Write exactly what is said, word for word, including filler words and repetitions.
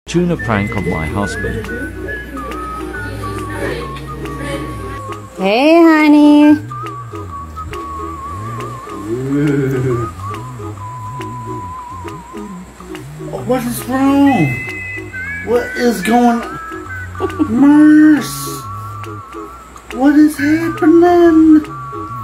Tuna prank of my husband. Hey, honey. What is wrong? What is going on? Merce! What is happening?